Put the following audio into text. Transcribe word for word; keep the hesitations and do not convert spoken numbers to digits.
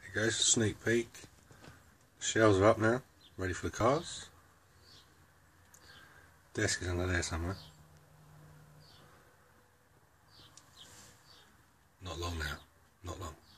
There goes a sneak peek. The shelves are up now, ready for the cars. Desk is under there somewhere. Not long now, not long.